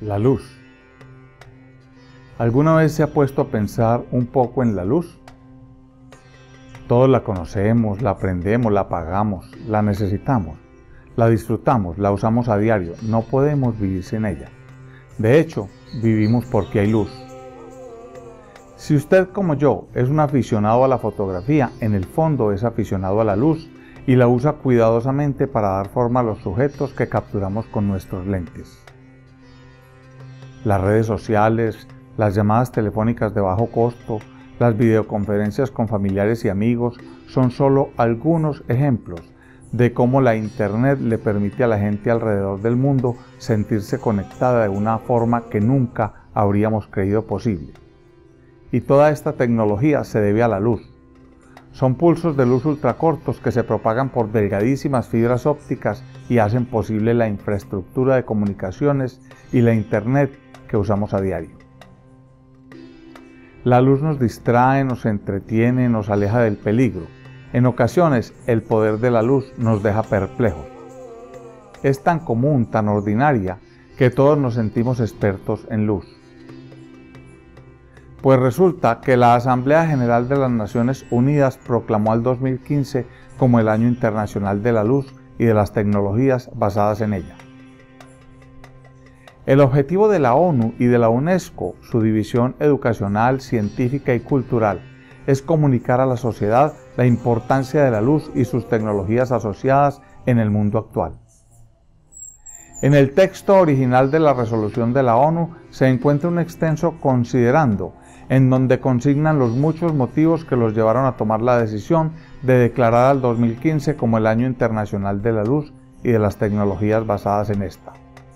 La luz. ¿Alguna vez se ha puesto a pensar un poco en la luz? Todos la conocemos, la aprendemos, la pagamos, la necesitamos, la disfrutamos, la usamos a diario, no podemos vivir sin ella. De hecho, vivimos porque hay luz. Si usted, como yo, es un aficionado a la fotografía, en el fondo es aficionado a la luz y la usa cuidadosamente para dar forma a los sujetos que capturamos con nuestros lentes. Las redes sociales, las llamadas telefónicas de bajo costo, las videoconferencias con familiares y amigos son solo algunos ejemplos de cómo la Internet le permite a la gente alrededor del mundo sentirse conectada de una forma que nunca habríamos creído posible. Y toda esta tecnología se debe a la luz. Son pulsos de luz ultracortos que se propagan por delgadísimas fibras ópticas y hacen posible la infraestructura de comunicaciones y la Internet que usamos a diario. La luz nos distrae, nos entretiene, nos aleja del peligro. En ocasiones, el poder de la luz nos deja perplejos. Es tan común, tan ordinaria, que todos nos sentimos expertos en luz. Pues resulta que la Asamblea General de las Naciones Unidas proclamó al 2015 como el Año Internacional de la Luz y de las tecnologías basadas en ella. El objetivo de la ONU y de la UNESCO, su división educacional, científica y cultural, es comunicar a la sociedad la importancia de la luz y sus tecnologías asociadas en el mundo actual. En el texto original de la resolución de la ONU se encuentra un extenso considerando, en donde consignan los muchos motivos que los llevaron a tomar la decisión de declarar al 2015 como el Año Internacional de la Luz y de las tecnologías basadas en esta.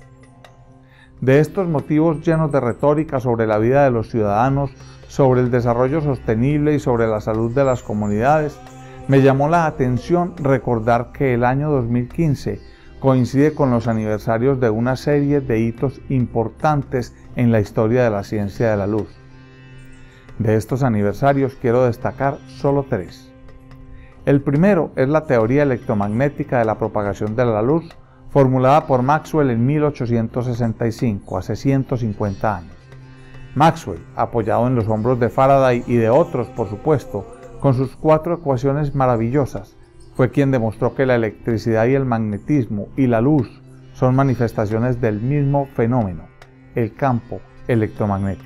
De estos motivos llenos de retórica sobre la vida de los ciudadanos, sobre el desarrollo sostenible y sobre la salud de las comunidades, me llamó la atención recordar que el año 2015 coincide con los aniversarios de una serie de hitos importantes en la historia de la ciencia de la luz. De estos aniversarios quiero destacar solo tres. El primero es la teoría electromagnética de la propagación de la luz, formulada por Maxwell en 1865, hace 150 años. Maxwell, apoyado en los hombros de Faraday y de otros, por supuesto, con sus 4 ecuaciones maravillosas, fue quien demostró que la electricidad y el magnetismo y la luz son manifestaciones del mismo fenómeno, el campo electromagnético.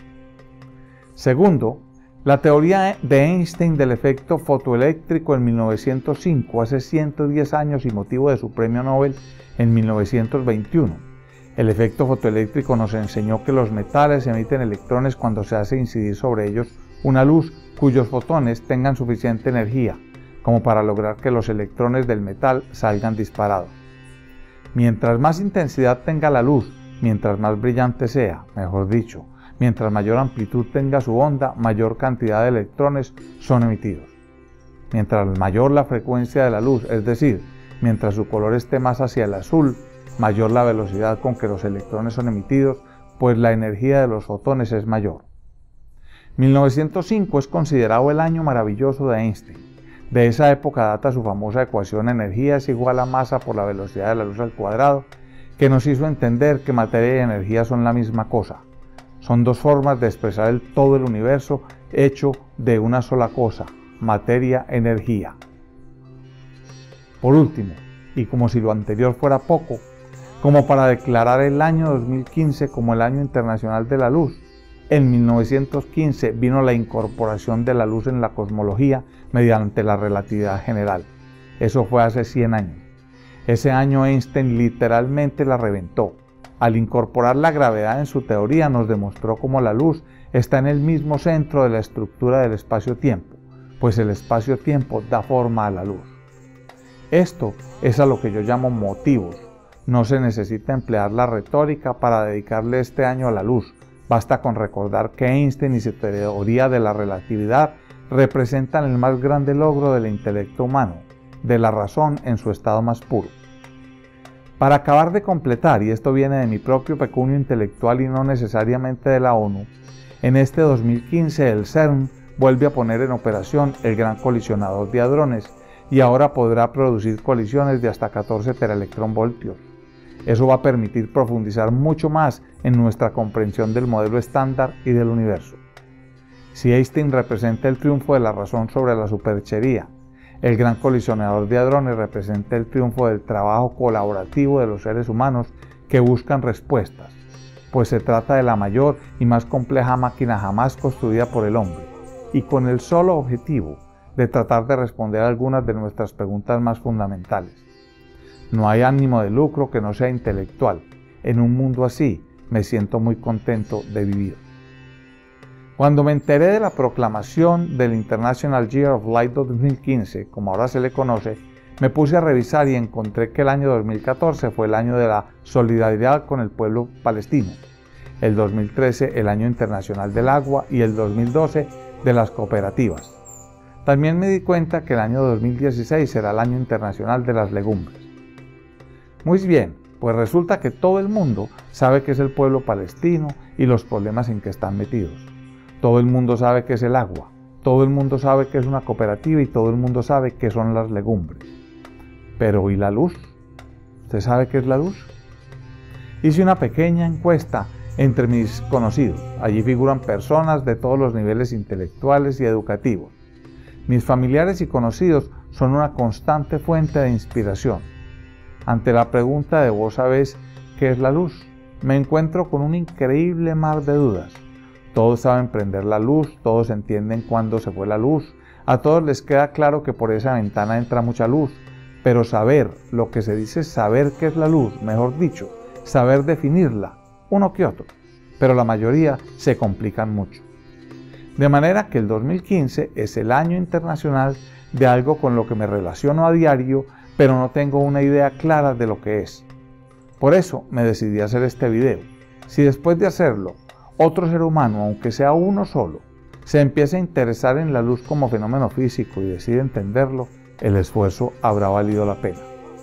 Segundo, la teoría de Einstein del efecto fotoeléctrico en 1905, hace 110 años y motivo de su premio Nobel en 1921. El efecto fotoeléctrico nos enseñó que los metales emiten electrones cuando se hace incidir sobre ellos una luz cuyos fotones tengan suficiente energía como para lograr que los electrones del metal salgan disparados. Mientras más intensidad tenga la luz, mientras más brillante sea, mejor dicho, mientras mayor amplitud tenga su onda, mayor cantidad de electrones son emitidos. Mientras mayor la frecuencia de la luz, es decir, mientras su color esté más hacia el azul, mayor la velocidad con que los electrones son emitidos, pues la energía de los fotones es mayor. 1905 es considerado el año maravilloso de Einstein. De esa época data su famosa ecuación energía es igual a masa por la velocidad de la luz al cuadrado, que nos hizo entender que materia y energía son la misma cosa. Son dos formas de expresar todo el universo hecho de una sola cosa, materia-energía. Por último, y como si lo anterior fuera poco, como para declarar el año 2015 como el Año Internacional de la Luz, en 1915 vino la incorporación de la luz en la cosmología mediante la relatividad general. Eso fue hace 100 años. Ese año Einstein literalmente la reventó. Al incorporar la gravedad en su teoría nos demostró cómo la luz está en el mismo centro de la estructura del espacio-tiempo, pues el espacio-tiempo da forma a la luz. Esto es a lo que yo llamo motivos. No se necesita emplear la retórica para dedicarle este año a la luz. Basta con recordar que Einstein y su teoría de la relatividad representan el más grande logro del intelecto humano, de la razón en su estado más puro. Para acabar de completar, y esto viene de mi propio pecunio intelectual y no necesariamente de la ONU, en este 2015 el CERN vuelve a poner en operación el gran colisionador de hadrones y ahora podrá producir colisiones de hasta 14 teraelectronvoltios. Eso va a permitir profundizar mucho más en nuestra comprensión del modelo estándar y del universo. Si Einstein representa el triunfo de la razón sobre la superchería, el gran colisionador de hadrones representa el triunfo del trabajo colaborativo de los seres humanos que buscan respuestas, pues se trata de la mayor y más compleja máquina jamás construida por el hombre, y con el solo objetivo de tratar de responder a algunas de nuestras preguntas más fundamentales. No hay ánimo de lucro que no sea intelectual. En un mundo así, me siento muy contento de vivir. Cuando me enteré de la proclamación del International Year of Light 2015, como ahora se le conoce, me puse a revisar y encontré que el año 2014 fue el año de la solidaridad con el pueblo palestino, el 2013 el año internacional del agua y el 2012 de las cooperativas. También me di cuenta que el año 2016 será el año internacional de las legumbres. Muy bien, pues resulta que todo el mundo sabe que es el pueblo palestino y los problemas en que están metidos. Todo el mundo sabe que es el agua, todo el mundo sabe que es una cooperativa y todo el mundo sabe que son las legumbres. Pero ¿y la luz? ¿Usted sabe qué es la luz? Hice una pequeña encuesta entre mis conocidos. Allí figuran personas de todos los niveles intelectuales y educativos. Mis familiares y conocidos son una constante fuente de inspiración. Ante la pregunta de ¿vos sabés qué es la luz?, me encuentro con un increíble mar de dudas. Todos saben prender la luz, todos entienden cuándo se fue la luz, a todos les queda claro que por esa ventana entra mucha luz, pero saber, lo que se dice saber qué es la luz, mejor dicho, saber definirla, uno que otro, pero la mayoría se complican mucho. De manera que el 2015 es el año internacional de algo con lo que me relaciono a diario, pero no tengo una idea clara de lo que es. Por eso me decidí a hacer este video. Si después de hacerlo, otro ser humano, aunque sea uno solo, se empieza a interesar en la luz como fenómeno físico y decide entenderlo, el esfuerzo habrá valido la pena.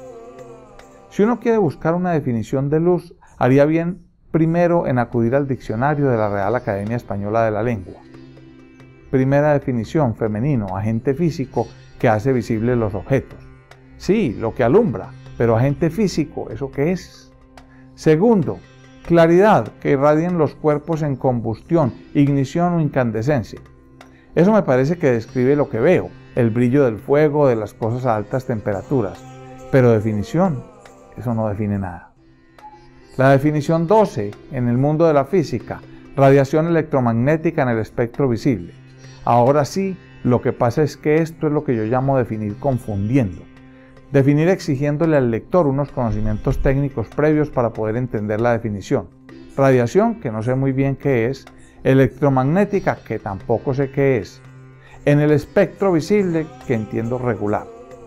Si uno quiere buscar una definición de luz, haría bien primero en acudir al diccionario de la Real Academia Española de la Lengua. Primera definición: femenino, agente físico que hace visibles los objetos. Sí, lo que alumbra, pero agente físico, ¿eso qué es? Segundo, claridad, que irradien los cuerpos en combustión, ignición o incandescencia. Eso me parece que describe lo que veo, el brillo del fuego, de las cosas a altas temperaturas. Pero definición, eso no define nada. La definición 12, en el mundo de la física, radiación electromagnética en el espectro visible. Ahora sí, lo que pasa es que esto es lo que yo llamo definir confundiendo. Definir exigiéndole al lector unos conocimientos técnicos previos para poder entender la definición. Radiación, que no sé muy bien qué es. Electromagnética, que tampoco sé qué es. En el espectro visible, que entiendo regular.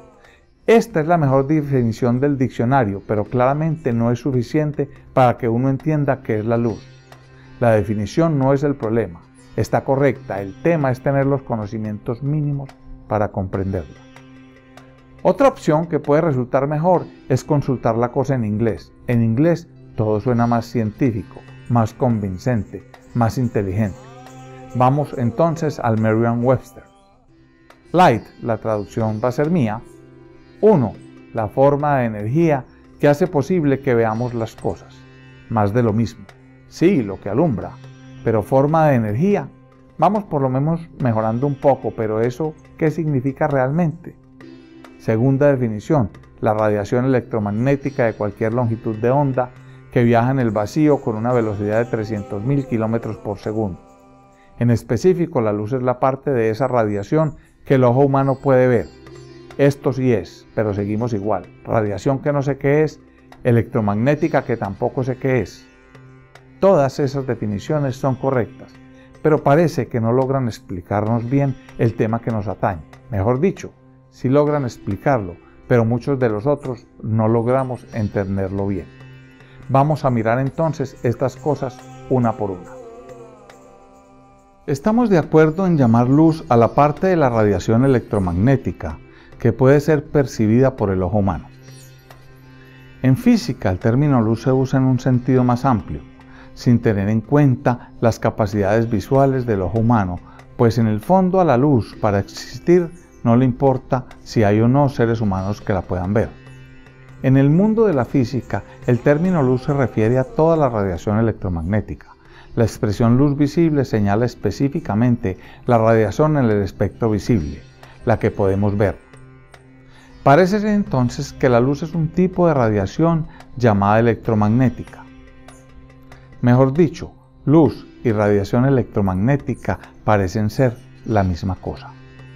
Esta es la mejor definición del diccionario, pero claramente no es suficiente para que uno entienda qué es la luz. La definición no es el problema. Está correcta, el tema es tener los conocimientos mínimos para comprenderla. Otra opción que puede resultar mejor es consultar la cosa en inglés. En inglés todo suena más científico, más convincente, más inteligente. Vamos entonces al Merriam-Webster. Light, la traducción va a ser mía. 1. La forma de energía que hace posible que veamos las cosas. Más de lo mismo. Sí, lo que alumbra, pero forma de energía. Vamos por lo menos mejorando un poco, pero ¿eso qué significa realmente? Segunda definición, la radiación electromagnética de cualquier longitud de onda que viaja en el vacío con una velocidad de 300.000 km por segundo. En específico, la luz es la parte de esa radiación que el ojo humano puede ver. Esto sí es, pero seguimos igual. Radiación que no sé qué es, electromagnética que tampoco sé qué es. Todas esas definiciones son correctas, pero parece que no logran explicarnos bien el tema que nos atañe. Mejor dicho, sí logran explicarlo, pero muchos de los otros no logramos entenderlo bien. Vamos a mirar entonces estas cosas una por una. Estamos de acuerdo en llamar luz a la parte de la radiación electromagnética que puede ser percibida por el ojo humano. En física, el término luz se usa en un sentido más amplio, sin tener en cuenta las capacidades visuales del ojo humano, pues en el fondo a la luz, para existir, no le importa si hay o no seres humanos que la puedan ver. En el mundo de la física, el término luz se refiere a toda la radiación electromagnética. La expresión luz visible señala específicamente la radiación en el espectro visible, la que podemos ver. Parece ser entonces que la luz es un tipo de radiación llamada electromagnética. Mejor dicho, luz y radiación electromagnética parecen ser la misma cosa.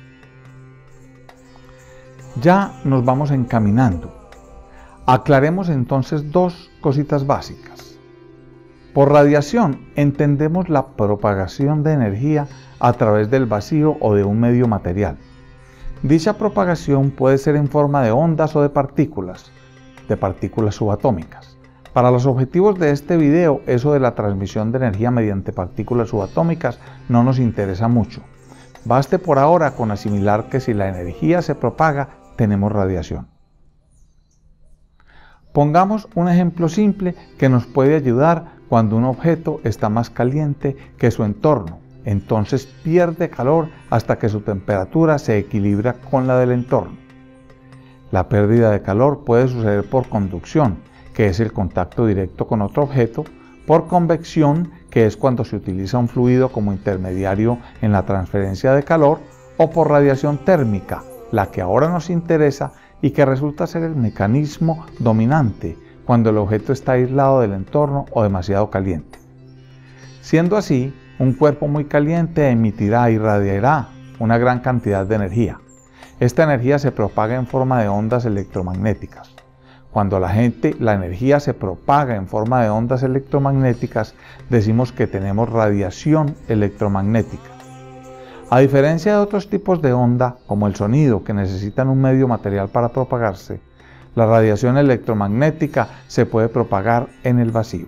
Ya nos vamos encaminando. Aclaremos entonces dos cositas básicas. Por radiación entendemos la propagación de energía a través del vacío o de un medio material. Dicha propagación puede ser en forma de ondas o de partículas subatómicas. Para los objetivos de este video, eso de la transmisión de energía mediante partículas subatómicas no nos interesa mucho. Baste por ahora con asimilar que si la energía se propaga, tenemos radiación. Pongamos un ejemplo simple que nos puede ayudar cuando un objeto está más caliente que su entorno. Entonces pierde calor hasta que su temperatura se equilibra con la del entorno. La pérdida de calor puede suceder por conducción, que es el contacto directo con otro objeto, por convección, que es cuando se utiliza un fluido como intermediario en la transferencia de calor, o por radiación térmica, la que ahora nos interesa y que resulta ser el mecanismo dominante cuando el objeto está aislado del entorno o demasiado caliente. Siendo así, un cuerpo muy caliente emitirá y irradiará una gran cantidad de energía. Esta energía se propaga en forma de ondas electromagnéticas. Cuando la energía se propaga en forma de ondas electromagnéticas, decimos que tenemos radiación electromagnética. A diferencia de otros tipos de onda, como el sonido, que necesitan un medio material para propagarse, la radiación electromagnética se puede propagar en el vacío.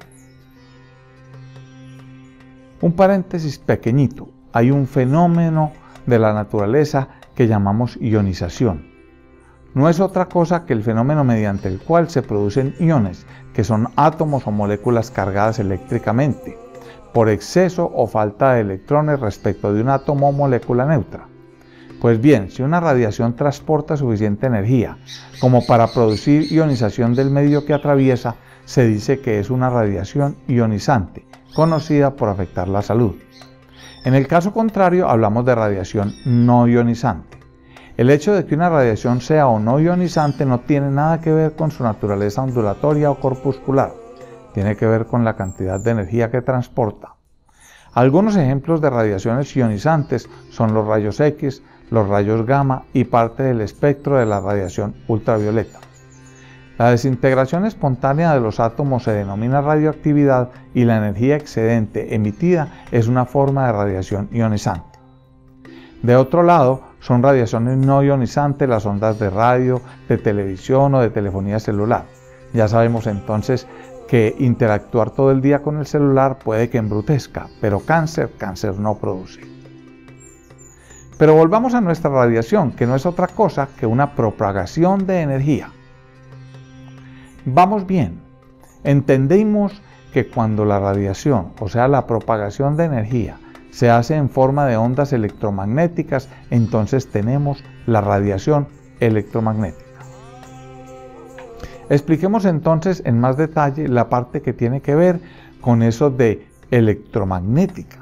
Un paréntesis pequeñito, hay un fenómeno de la naturaleza que llamamos ionización. No es otra cosa que el fenómeno mediante el cual se producen iones, que son átomos o moléculas cargadas eléctricamente, por exceso o falta de electrones respecto de un átomo o molécula neutra. Pues bien, si una radiación transporta suficiente energía como para producir ionización del medio que atraviesa, se dice que es una radiación ionizante, conocida por afectar la salud. En el caso contrario, hablamos de radiación no ionizante. El hecho de que una radiación sea o no ionizante no tiene nada que ver con su naturaleza ondulatoria o corpuscular, tiene que ver con la cantidad de energía que transporta. Algunos ejemplos de radiaciones ionizantes son los rayos X, los rayos gamma y parte del espectro de la radiación ultravioleta. La desintegración espontánea de los átomos se denomina radioactividad y la energía excedente emitida es una forma de radiación ionizante. De otro lado, son radiaciones no ionizantes las ondas de radio, de televisión o de telefonía celular. Ya sabemos entonces que interactuar todo el día con el celular puede que embrutezca, pero cáncer no produce. Pero volvamos a nuestra radiación, que no es otra cosa que una propagación de energía. Vamos bien, entendemos que cuando la radiación, o sea la propagación de energía, se hace en forma de ondas electromagnéticas, entonces tenemos la radiación electromagnética. Expliquemos entonces en más detalle la parte que tiene que ver con eso de electromagnética.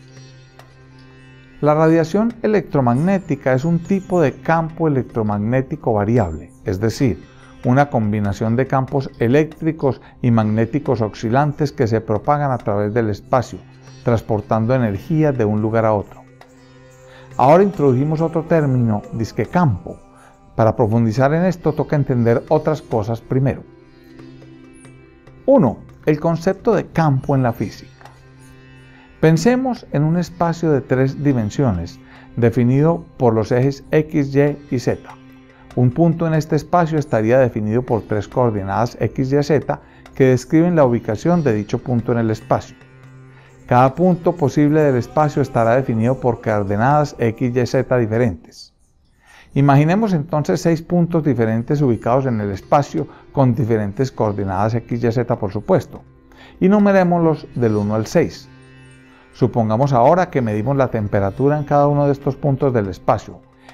La radiación electromagnética es un tipo de campo electromagnético variable, es decir, una combinación de campos eléctricos y magnéticos oscilantes que se propagan a través del espacio, transportando energía de un lugar a otro. Ahora introdujimos otro término, disque campo. Para profundizar en esto toca entender otras cosas primero. 1. El concepto de campo en la física. Pensemos en un espacio de 3 dimensiones, definido por los ejes X, Y y Z. Un punto en este espacio estaría definido por 3 coordenadas X, Y, Z que describen la ubicación de dicho punto en el espacio. Cada punto posible del espacio estará definido por coordenadas X, Y, Z diferentes. Imaginemos entonces 6 puntos diferentes ubicados en el espacio con diferentes coordenadas X, Y, Z por supuesto, y numerémoslos del 1 al 6. Supongamos ahora que medimos la temperatura en cada uno de estos puntos del espacio.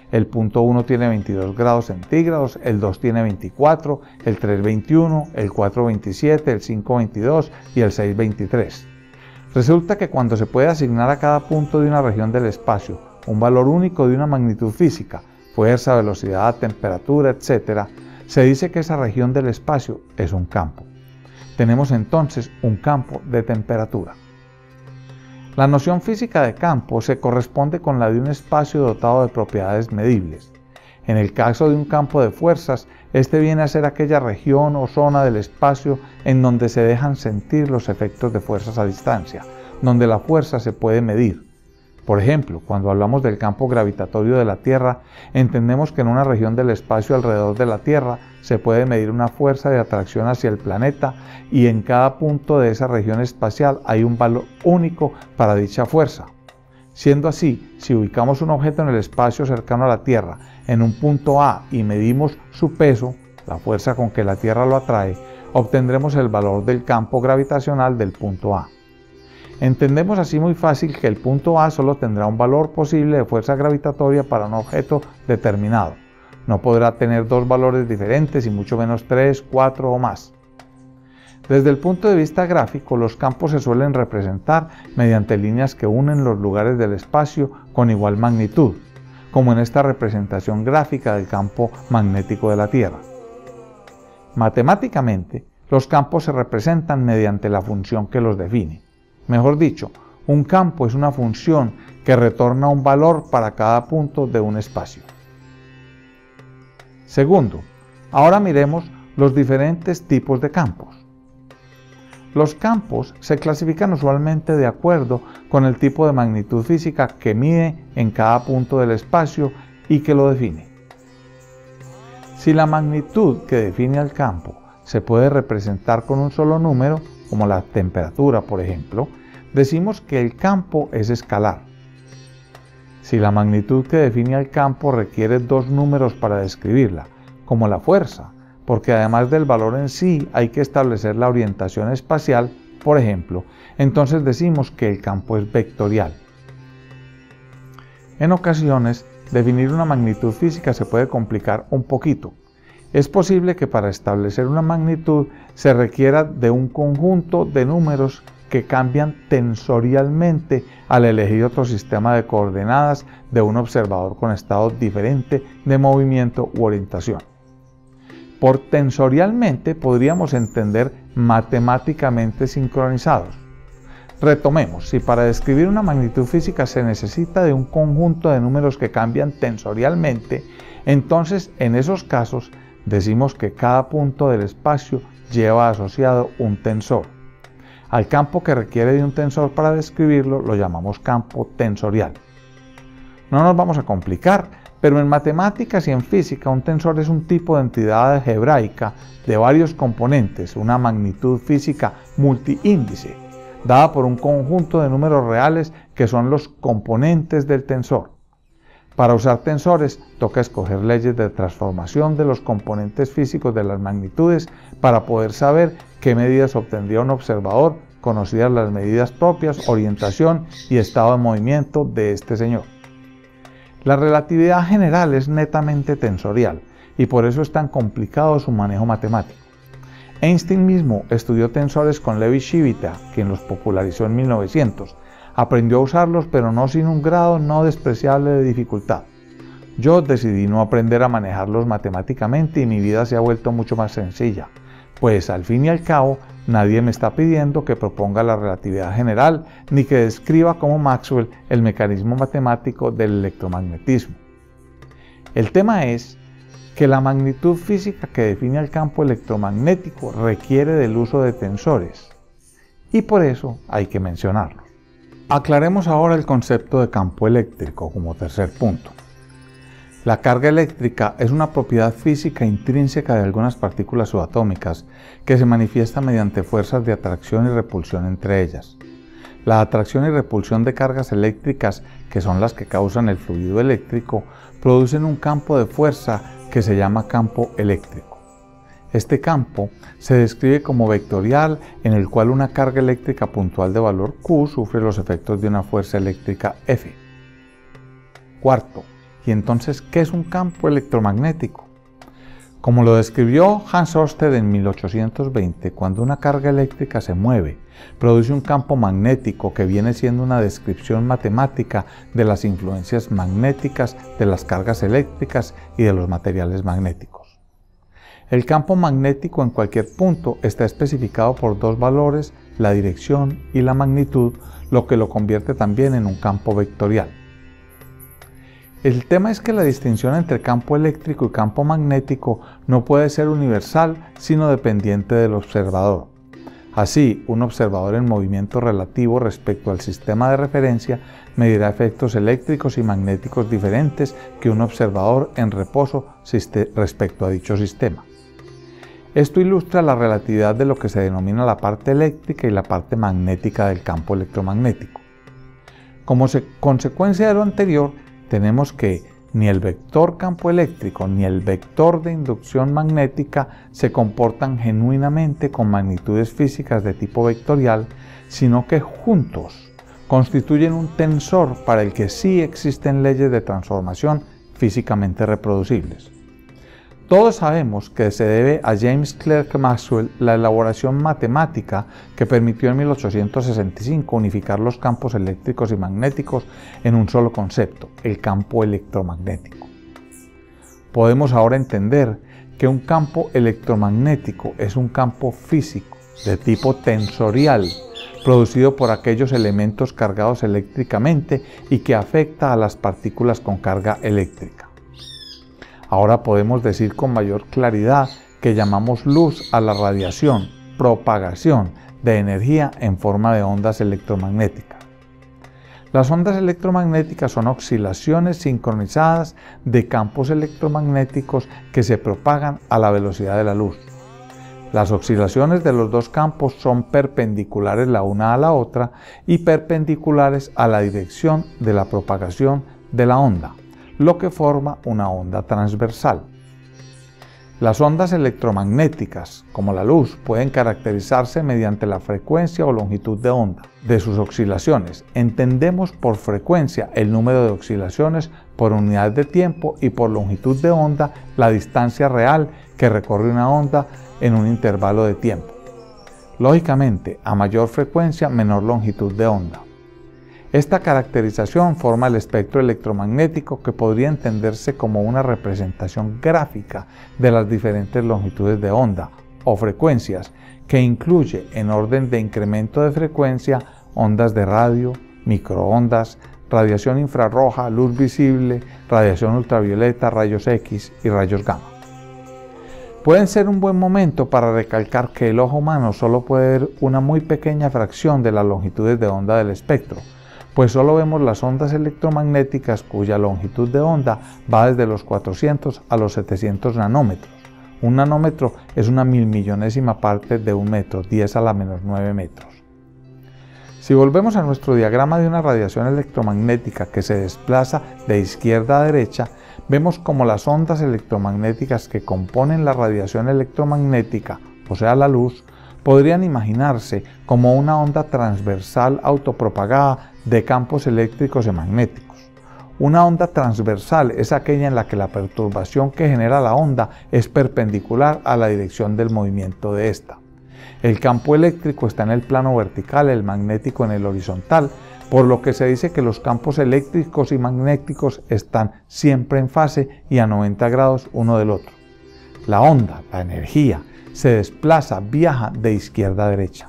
el punto 1 tiene 22 grados centígrados, el 2 tiene 24, el 3 21, el 4 27, el 5 22 y el 6 23. Resulta que cuando se puede asignar a cada punto de una región del espacio un valor único de una magnitud física, fuerza, velocidad, temperatura, etc., se dice que esa región del espacio es un campo. Tenemos entonces un campo de temperatura. La noción física de campo se corresponde con la de un espacio dotado de propiedades medibles. En el caso de un campo de fuerzas, este viene a ser aquella región o zona del espacio en donde se dejan sentir los efectos de fuerzas a distancia, donde la fuerza se puede medir. Por ejemplo, cuando hablamos del campo gravitatorio de la Tierra, entendemos que en una región del espacio alrededor de la Tierra se puede medir una fuerza de atracción hacia el planeta y en cada punto de esa región espacial hay un valor único para dicha fuerza. Siendo así, si ubicamos un objeto en el espacio cercano a la Tierra en un punto A y medimos su peso, la fuerza con que la Tierra lo atrae, obtendremos el valor del campo gravitacional del punto A. Entendemos así muy fácil que el punto A solo tendrá un valor posible de fuerza gravitatoria para un objeto determinado. No podrá tener dos valores diferentes y mucho menos 3, 4 o más. Desde el punto de vista gráfico, los campos se suelen representar mediante líneas que unen los lugares del espacio con igual magnitud, como en esta representación gráfica del campo magnético de la Tierra. Matemáticamente, los campos se representan mediante la función que los define. Mejor dicho, un campo es una función que retorna un valor para cada punto de un espacio. Segundo, ahora miremos los diferentes tipos de campos. Los campos se clasifican usualmente de acuerdo con el tipo de magnitud física que mide en cada punto del espacio y que lo define. Si la magnitud que define al campo se puede representar con un solo número, como la temperatura, por ejemplo, decimos que el campo es escalar. Si la magnitud que define al campo requiere dos números para describirla, como la fuerza, porque además del valor en sí hay que establecer la orientación espacial, por ejemplo, entonces decimos que el campo es vectorial. En ocasiones, definir una magnitud física se puede complicar un poquito. Es posible que para establecer una magnitud se requiera de un conjunto de números que cambian tensorialmente al elegir otro sistema de coordenadas de un observador con estado diferente de movimiento u orientación. Por tensorialmente podríamos entender matemáticamente sincronizados. Retomemos, si para describir una magnitud física se necesita de un conjunto de números que cambian tensorialmente, entonces en esos casos decimos que cada punto del espacio lleva asociado un tensor. Al campo que requiere de un tensor para describirlo lo llamamos campo tensorial. No nos vamos a complicar, pero en matemáticas y en física un tensor es un tipo de entidad algebraica de varios componentes, una magnitud física multiíndice, dada por un conjunto de números reales que son los componentes del tensor. Para usar tensores toca escoger leyes de transformación de los componentes físicos de las magnitudes para poder saber qué medidas obtendría un observador, conocidas las medidas propias, orientación y estado de movimiento de este señor. La relatividad general es netamente tensorial y por eso es tan complicado su manejo matemático. Einstein mismo estudió tensores con Levi Civita, quien los popularizó en 1900. Aprendió a usarlos, pero no sin un grado no despreciable de dificultad. Yo decidí no aprender a manejarlos matemáticamente y mi vida se ha vuelto mucho más sencilla, pues al fin y al cabo nadie me está pidiendo que proponga la relatividad general ni que describa como Maxwell el mecanismo matemático del electromagnetismo. El tema es que la magnitud física que define el campo electromagnético requiere del uso de tensores y por eso hay que mencionarlo. Aclaremos ahora el concepto de campo eléctrico como tercer punto. La carga eléctrica es una propiedad física intrínseca de algunas partículas subatómicas que se manifiesta mediante fuerzas de atracción y repulsión entre ellas. La atracción y repulsión de cargas eléctricas, que son las que causan el fluido eléctrico, producen un campo de fuerza que se llama campo eléctrico. Este campo se describe como vectorial, en el cual una carga eléctrica puntual de valor Q sufre los efectos de una fuerza eléctrica F. Cuarto, ¿Y entonces qué es un campo electromagnético? Como lo describió Hans Ørsted en 1820, cuando una carga eléctrica se mueve, produce un campo magnético que viene siendo una descripción matemática de las influencias magnéticas de las cargas eléctricas y de los materiales magnéticos. El campo magnético en cualquier punto está especificado por dos valores, la dirección y la magnitud, lo que lo convierte también en un campo vectorial. El tema es que la distinción entre campo eléctrico y campo magnético no puede ser universal, sino dependiente del observador. Así, un observador en movimiento relativo respecto al sistema de referencia medirá efectos eléctricos y magnéticos diferentes que un observador en reposo respecto a dicho sistema. Esto ilustra la relatividad de lo que se denomina la parte eléctrica y la parte magnética del campo electromagnético. Como consecuencia de lo anterior, tenemos que ni el vector campo eléctrico ni el vector de inducción magnética se comportan genuinamente con magnitudes físicas de tipo vectorial, sino que juntos constituyen un tensor para el que sí existen leyes de transformación físicamente reproducibles. Todos sabemos que se debe a James Clerk Maxwell la elaboración matemática que permitió en 1865 unificar los campos eléctricos y magnéticos en un solo concepto, el campo electromagnético. Podemos ahora entender que un campo electromagnético es un campo físico de tipo tensorial, producido por aquellos elementos cargados eléctricamente y que afecta a las partículas con carga eléctrica. Ahora podemos decir con mayor claridad que llamamos luz a la radiación, propagación de energía en forma de ondas electromagnéticas. Las ondas electromagnéticas son oscilaciones sincronizadas de campos electromagnéticos que se propagan a la velocidad de la luz. Las oscilaciones de los dos campos son perpendiculares la una a la otra y perpendiculares a la dirección de la propagación de la onda, lo que forma una onda transversal. Las ondas electromagnéticas, como la luz, pueden caracterizarse mediante la frecuencia o longitud de onda de sus oscilaciones. Entendemos por frecuencia el número de oscilaciones por unidad de tiempo y por longitud de onda la distancia real que recorre una onda en un intervalo de tiempo. Lógicamente, a mayor frecuencia, menor longitud de onda. Esta caracterización forma el espectro electromagnético, que podría entenderse como una representación gráfica de las diferentes longitudes de onda o frecuencias, que incluye en orden de incremento de frecuencia ondas de radio, microondas, radiación infrarroja, luz visible, radiación ultravioleta, rayos X y rayos gamma. Pueden ser un buen momento para recalcar que el ojo humano solo puede ver una muy pequeña fracción de las longitudes de onda del espectro, pues solo vemos las ondas electromagnéticas cuya longitud de onda va desde los 400 a los 700 nanómetros. Un nanómetro es una milmillonésima parte de un metro, 10 a la menos 9 metros. Si volvemos a nuestro diagrama de una radiación electromagnética que se desplaza de izquierda a derecha, vemos como las ondas electromagnéticas que componen la radiación electromagnética, o sea la luz, podrían imaginarse como una onda transversal autopropagada de campos eléctricos y magnéticos. Una onda transversal es aquella en la que la perturbación que genera la onda es perpendicular a la dirección del movimiento de ésta. El campo eléctrico está en el plano vertical, el magnético en el horizontal, por lo que se dice que los campos eléctricos y magnéticos están siempre en fase y a 90 grados uno del otro. La onda, la energía, se desplaza, viaja de izquierda a derecha.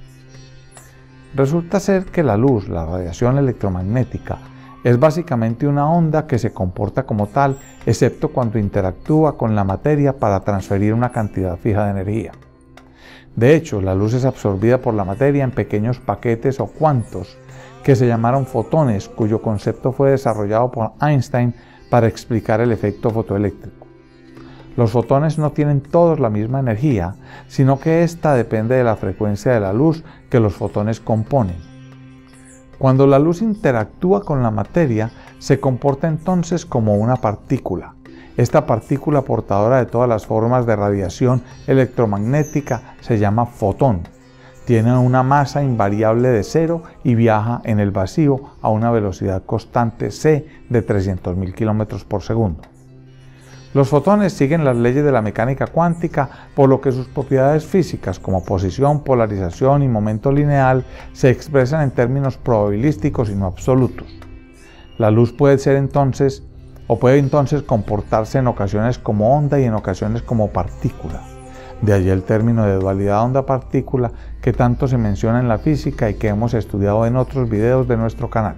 Resulta ser que la luz, la radiación electromagnética, es básicamente una onda que se comporta como tal, excepto cuando interactúa con la materia para transferir una cantidad fija de energía. De hecho, la luz es absorbida por la materia en pequeños paquetes o cuantos, que se llamaron fotones, cuyo concepto fue desarrollado por Einstein para explicar el efecto fotoeléctrico. Los fotones no tienen todos la misma energía, sino que ésta depende de la frecuencia de la luz que los fotones componen. Cuando la luz interactúa con la materia, se comporta entonces como una partícula. Esta partícula portadora de todas las formas de radiación electromagnética se llama fotón. Tiene una masa invariable de 0 y viaja en el vacío a una velocidad constante c de 300.000 km por segundo. Los fotones siguen las leyes de la mecánica cuántica, por lo que sus propiedades físicas como posición, polarización y momento lineal se expresan en términos probabilísticos y no absolutos. La luz puede entonces comportarse en ocasiones como onda y en ocasiones como partícula. De allí el término de dualidad onda-partícula que tanto se menciona en la física y que hemos estudiado en otros videos de nuestro canal.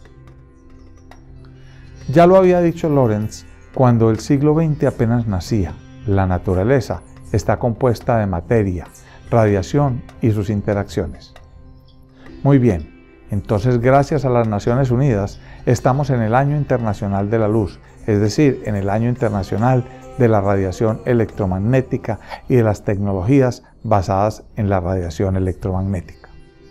Ya lo había dicho Lorentz cuando el siglo XX apenas nacía. La naturaleza está compuesta de materia, radiación y sus interacciones. Muy bien, entonces gracias a las Naciones Unidas estamos en el Año Internacional de la Luz, es decir, en el Año Internacional de la Radiación Electromagnética y de las tecnologías basadas en la radiación electromagnética.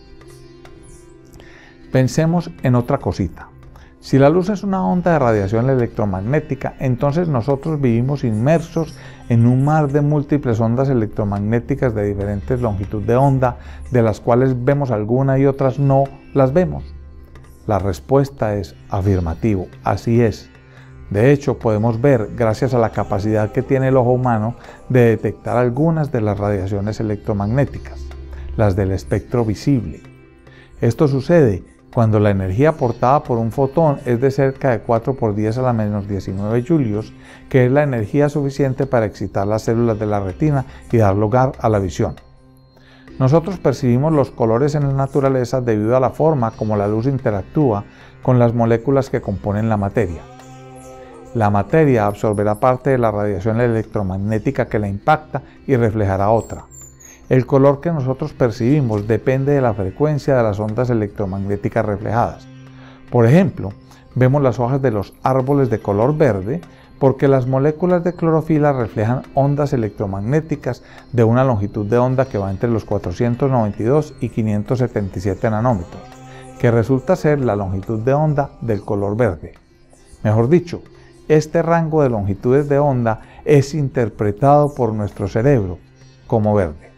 Pensemos en otra cosita. Si la luz es una onda de radiación electromagnética, entonces nosotros vivimos inmersos en un mar de múltiples ondas electromagnéticas de diferentes longitudes de onda, de las cuales vemos algunas y otras no las vemos. La respuesta es afirmativo, así es. De hecho, podemos ver, gracias a la capacidad que tiene el ojo humano, de detectar algunas de las radiaciones electromagnéticas, las del espectro visible. Esto sucede cuando la energía aportada por un fotón es de cerca de 4 por 10 a la menos 19 julios, que es la energía suficiente para excitar las células de la retina y dar lugar a la visión. Nosotros percibimos los colores en la naturaleza debido a la forma como la luz interactúa con las moléculas que componen la materia. La materia absorberá parte de la radiación electromagnética que la impacta y reflejará otra. El color que nosotros percibimos depende de la frecuencia de las ondas electromagnéticas reflejadas. Por ejemplo, vemos las hojas de los árboles de color verde porque las moléculas de clorofila reflejan ondas electromagnéticas de una longitud de onda que va entre los 492 y 577 nanómetros, que resulta ser la longitud de onda del color verde. Mejor dicho, este rango de longitudes de onda es interpretado por nuestro cerebro como verde.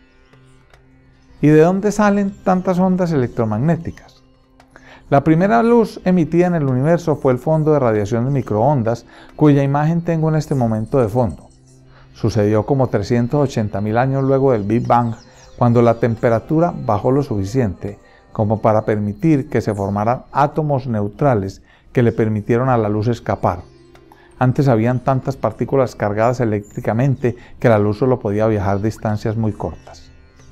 ¿Y de dónde salen tantas ondas electromagnéticas? La primera luz emitida en el universo fue el fondo de radiación de microondas, cuya imagen tengo en este momento de fondo. Sucedió como 380.000 años luego del Big Bang, cuando la temperatura bajó lo suficiente como para permitir que se formaran átomos neutrales que le permitieron a la luz escapar. Antes habían tantas partículas cargadas eléctricamente que la luz solo podía viajar distancias muy cortas.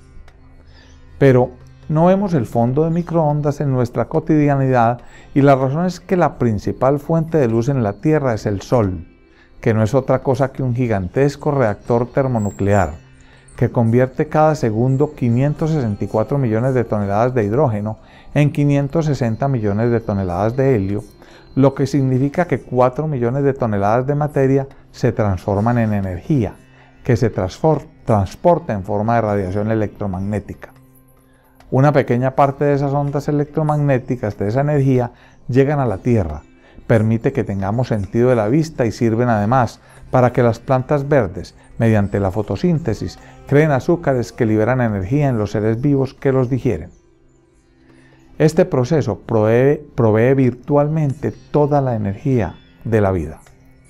Pero no vemos el fondo de microondas en nuestra cotidianidad y la razón es que la principal fuente de luz en la Tierra es el Sol, que no es otra cosa que un gigantesco reactor termonuclear que convierte cada segundo 564 millones de toneladas de hidrógeno en 560 millones de toneladas de helio, lo que significa que 4 millones de toneladas de materia se transforman en energía, que se transporta en forma de radiación electromagnética. Una pequeña parte de esas ondas electromagnéticas, de esa energía, llegan a la Tierra, permite que tengamos sentido de la vista y sirven además para que las plantas verdes, mediante la fotosíntesis, creen azúcares que liberan energía en los seres vivos que los digieren. Este proceso provee virtualmente toda la energía de la vida.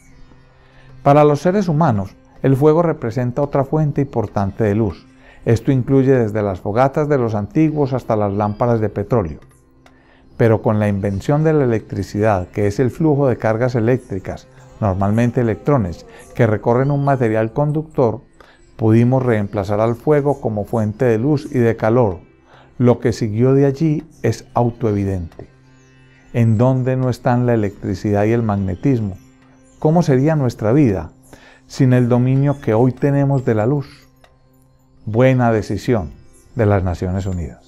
Para los seres humanos, el fuego representa otra fuente importante de luz. Esto incluye desde las fogatas de los antiguos hasta las lámparas de petróleo. Pero con la invención de la electricidad, que es el flujo de cargas eléctricas, normalmente electrones, que recorren un material conductor, pudimos reemplazar al fuego como fuente de luz y de calor. Lo que siguió de allí es autoevidente. ¿En dónde no están la electricidad y el magnetismo? ¿Cómo sería nuestra vida sin el dominio que hoy tenemos de la luz? Buena decisión de las Naciones Unidas.